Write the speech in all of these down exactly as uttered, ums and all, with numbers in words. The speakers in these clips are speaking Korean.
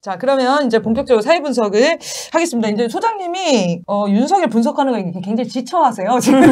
자, 그러면 이제 본격적으로 사회 분석을 하겠습니다. 이제 소장님이 어, 윤석열 분석하는 거 굉장히 지쳐하세요. 지금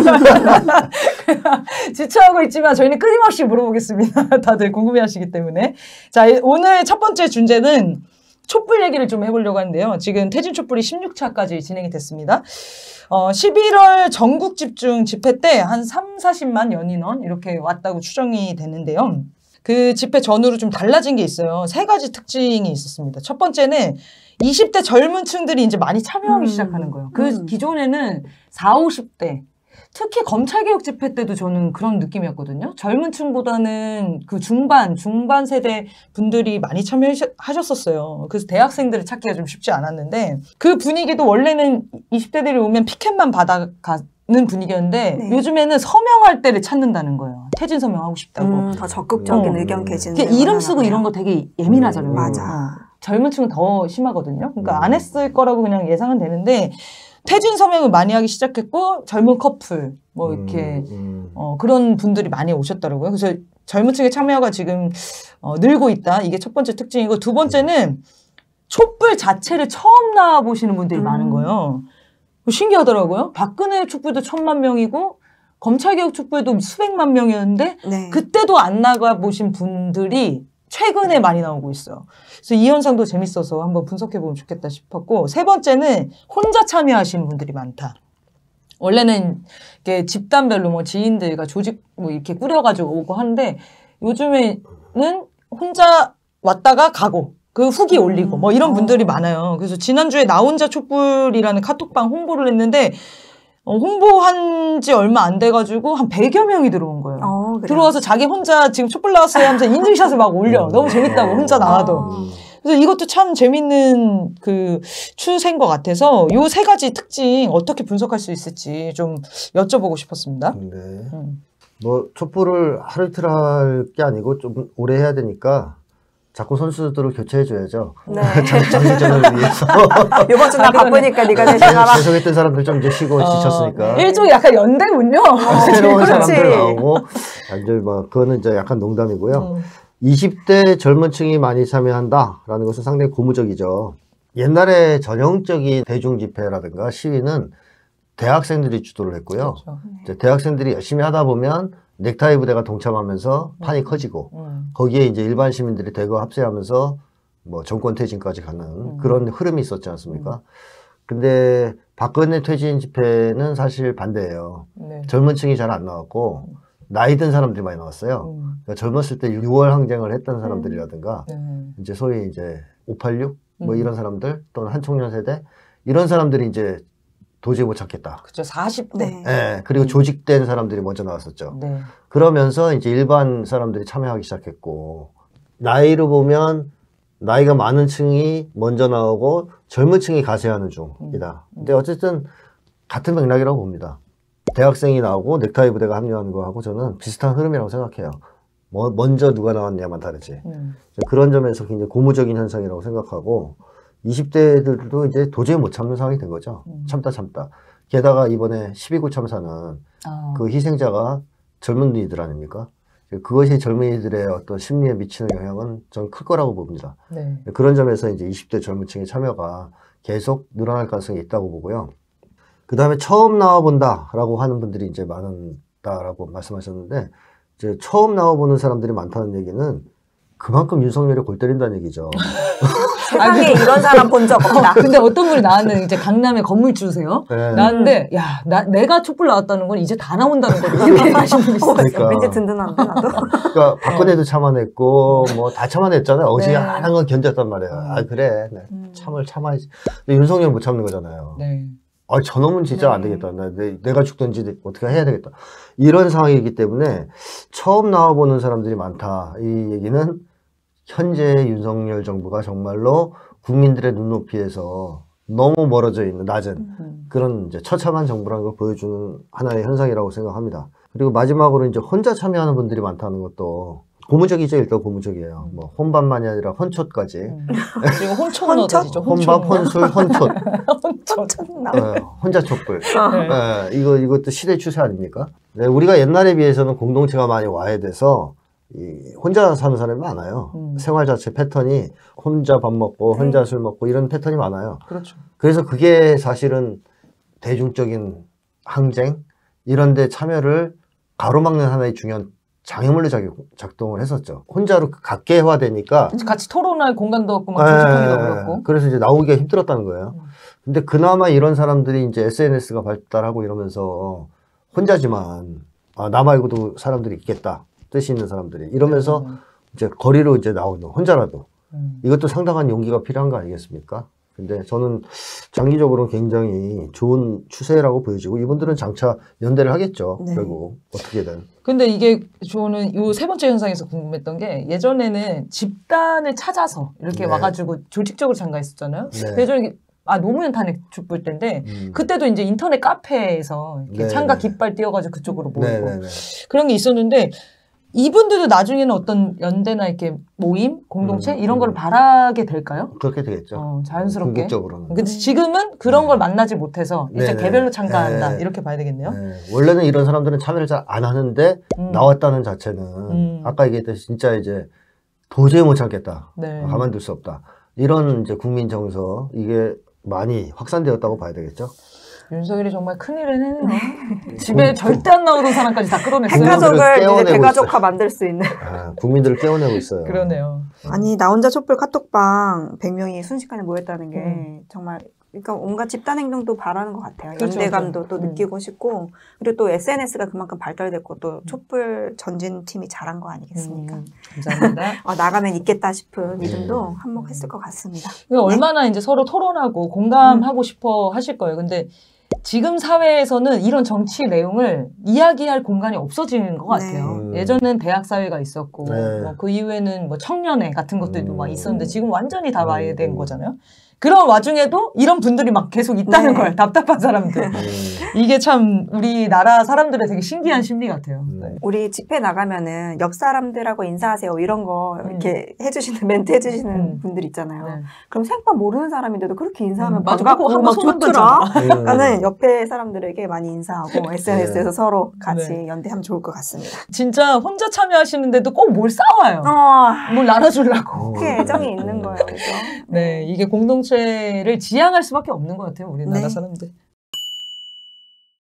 지쳐하고 있지만 저희는 끊임없이 물어보겠습니다. 다들 궁금해하시기 때문에. 자, 오늘 첫 번째 주제는 촛불 얘기를 좀 해보려고 하는데요. 지금 퇴진 촛불이 십육 차까지 진행이 됐습니다. 어, 십일월 전국 집중 집회 때 한 삼, 사십만 연인원 이렇게 왔다고 추정이 됐는데요. 그 집회 전후로 좀 달라진 게 있어요. 세 가지 특징이 있었습니다. 첫 번째는 이십 대 젊은 층들이 이제 많이 참여하기 음. 시작하는 거예요. 그 음. 기존에는 사십, 오십 대 특히 검찰개혁 집회 때도 저는 그런 느낌이었거든요. 젊은 층보다는 그 중반, 중반 세대 분들이 많이 참여하셨었어요. 그래서 대학생들을 찾기가 좀 쉽지 않았는데 그 분위기도 원래는 이십 대들이 오면 피켓만 받아가 는 분위기였는데 네. 요즘에는 서명할 때를 찾는다는 거예요. 퇴진 서명하고 싶다고. 음, 더 적극적인 어. 의견 개진. 이름 쓰고 이런 거 되게 예민하잖아요. 음, 맞아. 어. 젊은 층은 더 심하거든요. 그러니까 음. 안 했을 거라고 그냥 예상은 되는데 퇴진 서명을 많이 하기 시작했고 젊은 커플 뭐 이렇게 음, 음. 어, 그런 분들이 많이 오셨더라고요. 그래서 젊은 층의 참여가 지금 어, 늘고 있다. 이게 첫 번째 특징이고 두 번째는 촛불 자체를 처음 나와보시는 분들이 음. 많은 거예요. 신기하더라고요. 박근혜 촛불도 천만 명이고 검찰개혁 촛불도 수백만 명이었는데 네. 그때도 안 나가보신 분들이 최근에 많이 나오고 있어요. 그래서 이 현상도 재밌어서 한번 분석해보면 좋겠다 싶었고 세 번째는 혼자 참여하시는 분들이 많다. 원래는 이렇게 집단별로 뭐 지인들과 조직 뭐 이렇게 꾸려가지고 오고 하는데 요즘에는 혼자 왔다가 가고 그 후기 올리고 뭐 이런 분들이 많아요. 그래서 지난주에 나 혼자 촛불이라는 카톡방 홍보를 했는데 어, 홍보한 지 얼마 안 돼가지고 한 백여 명이 들어온 거예요. 어, 들어와서 자기 혼자 지금 촛불 나왔어요 하면서 인증샷을 막 올려. 너무 재밌다고 혼자 나와도. 어. 그래서 이것도 참 재밌는 그 추세인 것 같아서 요 세 가지 특징 어떻게 분석할 수 있을지 좀 여쭤보고 싶었습니다. 네. 음. 뭐 촛불을 하루 이틀 할 게 아니고 좀 오래 해야 되니까 자꾸 선수들을 교체해줘야죠. 네. 장기전을 위해서. 이번 주 나 바쁘니까 네가 대신하라. 계속했던 사람들 좀 이제 쉬고 어, 지쳤으니까. 일종의 약간 연대군요. 어, 새로운 사람들 나오고. 이제 뭐 그거는 이제 약간 농담이고요. 음. 이십 대 젊은 층이 많이 참여한다라는 것은 상당히 고무적이죠. 옛날에 전형적인 대중 집회라든가 시위는 대학생들이 주도를 했고요. 그렇죠. 이제 대학생들이 열심히 하다 보면 넥타이 부대가 동참하면서 음. 판이 커지고 음. 거기에 이제 일반 시민들이 대거 합세하면서 뭐 정권 퇴진까지 가는 음. 그런 흐름이 있었지 않습니까? 음. 근데 박근혜 퇴진 집회는 사실 반대예요. 네. 젊은 층이 잘 안 나왔고 음. 나이 든 사람들이 많이 나왔어요. 음. 그러니까 젊었을 때 유월 항쟁을 했던 사람들이라든가 음. 이제 소위 이제 오팔육 뭐 음. 이런 사람들 또는 한총련 세대 이런 사람들이 이제 도저히 못 찾겠다. 그렇죠. 사십 대. 네. 네. 그리고 조직된 사람들이 먼저 나왔었죠. 네. 그러면서 이제 일반 사람들이 참여하기 시작했고 나이로 보면 나이가 많은 층이 먼저 나오고 젊은 층이 가세하는 중이다. 음. 근데 어쨌든 같은 맥락이라고 봅니다. 대학생이 나오고 넥타이 부대가 합류하는 거하고 저는 비슷한 흐름이라고 생각해요. 뭐 먼저 누가 나왔냐만 다르지. 음. 그런 점에서 굉장히 고무적인 현상이라고 생각하고 이십 대들도 이제 도저히 못 참는 상황이 된 거죠. 음. 참다 참다. 게다가 이번에 십이 구 참사는 아. 그 희생자가 젊은이들 아닙니까? 그것이 젊은이들의 어떤 심리에 미치는 영향은 전 클 거라고 봅니다. 네. 그런 점에서 이제 이십 대 젊은 층의 참여가 계속 늘어날 가능성이 있다고 보고요. 그 다음에 처음 나와본다라고 하는 분들이 이제 많다라고 말씀하셨는데, 이제 처음 나와보는 사람들이 많다는 얘기는 그만큼 윤석열이 골 때린다는 얘기죠. 세상에 아, 이런 사람 본 적 없다. 근데 어떤 분이 나왔는데 이제 강남에 건물주세요. 네. 나왔는데 야, 나, 내가 촛불 나왔다는 건 이제 다 나온다는 거를 이렇게 하시는 분이 있어요. 그러니까. 왠지 든든한데 나도. 그러니까 박근혜도 참아냈고 뭐 다 참아냈잖아요. 어지간한 네. 건 견뎠단 말이에요. 음. 아 그래, 네. 음. 참을 참아야지. 근데 윤석열 못 참는 거잖아요. 네. 아 저놈은 진짜 네. 안 되겠다. 나, 내, 내가 죽든지 어떻게 해야 되겠다. 이런 상황이기 때문에 처음 나와보는 사람들이 많다. 이 얘기는 현재 윤석열 정부가 정말로 국민들의 눈높이에서 너무 멀어져 있는 낮은 음. 그런 이제 처참한 정부라는 걸 보여주는 하나의 현상이라고 생각합니다. 그리고 마지막으로 이제 혼자 참여하는 분들이 많다는 것도 고무적이죠. 일단 고무적이에요. 뭐 혼밥만이 아니라 혼촛까지. 음. 지금 혼촛 넣어지죠. 혼밥, 혼술, 혼촛. 혼촛. 네, 혼자 촛불. 네. 네, 이거 이것도 시대 추세 아닙니까? 네, 우리가 옛날에 비해서는 공동체가 많이 와야 돼서 이 혼자 사는 사람이 많아요. 음. 생활 자체 패턴이 혼자 밥 먹고 혼자 음. 술 먹고 이런 패턴이 많아요. 그렇죠. 그래서 그게 사실은 대중적인 항쟁 이런 데 참여를 가로막는 하나의 중요한 장애물로 작동을 했었죠. 혼자로 각계화되니까 같이 토론할 공간도 없고 막 조직하기도 어렵고 그래서 이제 나오기가 힘들었다는 거예요. 음. 근데 그나마 이런 사람들이 이제 에스엔에스가 발달하고 이러면서 혼자지만 아, 나 말고도 사람들이 있겠다. 뜻이 있는 사람들이 이러면서 음. 이제 거리로 이제 나오는 혼자라도 음. 이것도 상당한 용기가 필요한 거 아니겠습니까? 근데 저는 장기적으로 굉장히 좋은 추세라고 보여지고 이분들은 장차 연대를 하겠죠. 네. 결국 어떻게든. 근데 이게 저는 요 세 번째 현상에서 궁금했던 게 예전에는 집단을 찾아서 이렇게 네. 와가지고 조직적으로 참가했었잖아요. 네. 그래서 아 노무현 탄핵 촛불 때인데 음. 그때도 이제 인터넷 카페에서 이렇게 창가 깃발 띄워가지고 그쪽으로 모이고 네네네. 그런 게 있었는데 이분들도 나중에는 어떤 연대나 이렇게 모임, 공동체 음, 이런 걸 음. 바라게 될까요? 그렇게 되겠죠. 어, 자연스럽게. 궁극적으로는. 근데 지금은 그런 네. 걸 만나지 못해서 이제 네네. 개별로 참가한다 네. 이렇게 봐야 되겠네요. 네. 원래는 이런 사람들은 참여를 잘 안 하는데 음. 나왔다는 자체는 음. 아까 얘기했듯이 진짜 이제 도저히 못 참겠다. 네. 가만둘 수 없다. 이런 이제 국민 정서 이게 많이 확산되었다고 봐야 되겠죠. 윤석열이 정말 큰일을 해내네요. 집에 절대 안 나오던 사람까지 다 끌어냈어요. 핵가족을 이제 대가족화 만들 수 있는. 아, 국민들을 깨워내고 있어요. 그러네요. 아니 나 혼자 촛불 카톡방 백 명이 순식간에 모였다는 게 음. 정말 그러니까 온갖 집단 행동도 바라는 것 같아요. 그렇죠, 연대감도 그렇죠. 또 음. 느끼고 싶고 그리고 또 에스엔에스가 그만큼 발달됐고 또 촛불 전진팀이 잘한 거 아니겠습니까? 음, 감사합니다. 어, 나가면 있겠다 싶은 믿음도 음. 한몫했을 것 같습니다. 그러니까 네? 얼마나 이제 서로 토론하고 공감하고 음. 싶어 하실 거예요. 근데 지금 사회에서는 이런 정치 내용을 이야기할 공간이 없어지는 것 같아요. 네. 예전엔 대학 사회가 있었고 네. 뭐 그 이후에는 뭐 청년회 같은 것들도 음. 막 있었는데 지금 완전히 다 와해된 음. 거잖아요. 그런 와중에도 이런 분들이 막 계속 있다는 네. 걸 답답한 사람들. 이게 참 우리나라 사람들의 되게 신기한 심리 같아요. 네. 우리 집회 나가면은 옆 사람들하고 인사하세요 이런 거 음. 이렇게 해주시는 멘트 해주시는 음. 분들 있잖아요. 네. 그럼 생판 모르는 사람인데도 그렇게 인사하면 음. 반갑고 막 좋더라. 그러니까는 옆에 사람들에게 많이 인사하고 에스엔에스에서 네. 서로 같이 네. 연대하면 좋을 것 같습니다. 진짜 혼자 참여하시는데도 꼭 뭘 싸워요. 어. 뭘 나눠주려고. 그게 애정이 있는 거예요. 그죠? 네, 이게 공동체 를 지향할 수밖에 없는 것 같아요. 우리나라 네. 사람들.